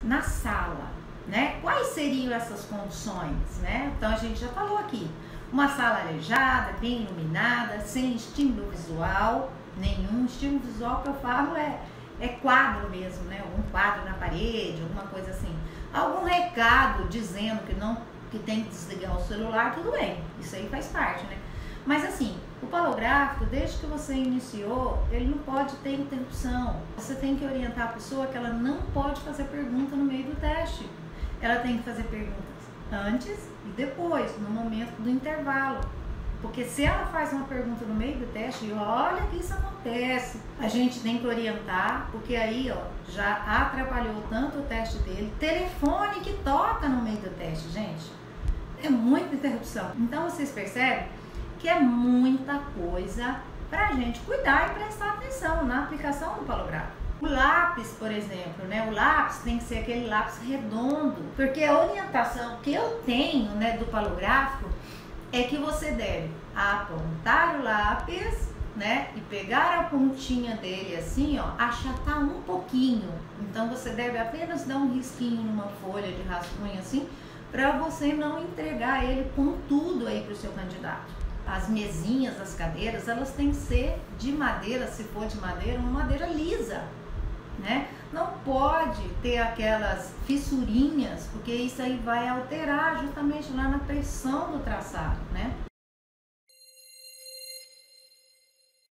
na sala, né? Quais seriam essas condições, né? Então a gente já falou aqui, uma sala arejada, bem iluminada, sem estímulo visual nenhum. Estímulo visual que eu falo é quadro mesmo, né? Algum quadro na parede, alguma coisa assim. Algum recado dizendo que tem que desligar o celular, tudo bem, isso aí faz parte, né? Mas assim, o palográfico, desde que você iniciou, ele não pode ter interrupção. Você tem que orientar a pessoa que ela não pode fazer pergunta no meio do teste. Ela tem que fazer perguntas antes e depois, no momento do intervalo. Porque se ela faz uma pergunta no meio do teste, e olha que isso acontece, a gente tem que orientar, porque aí ó, já atrapalhou tanto o teste dele. Telefone que toca no meio do teste, gente, é muita interrupção. Então vocês percebem que é muita coisa pra gente cuidar e prestar atenção na aplicação do palográfico. O lápis, por exemplo, né? O lápis tem que ser aquele lápis redondo, porque a orientação que eu tenho, né, do palográfico é que você deve apontar o lápis, né, e pegar a pontinha dele assim, ó, achatar um pouquinho. Então você deve apenas dar um risquinho numa folha de rascunho assim, para você não entregar ele com tudo aí para o seu candidato. As mesinhas, as cadeiras, elas têm que ser de madeira, se for de madeira, uma madeira lisa, né? Não pode ter aquelas fissurinhas, porque isso aí vai alterar justamente lá na pressão do traçado, né?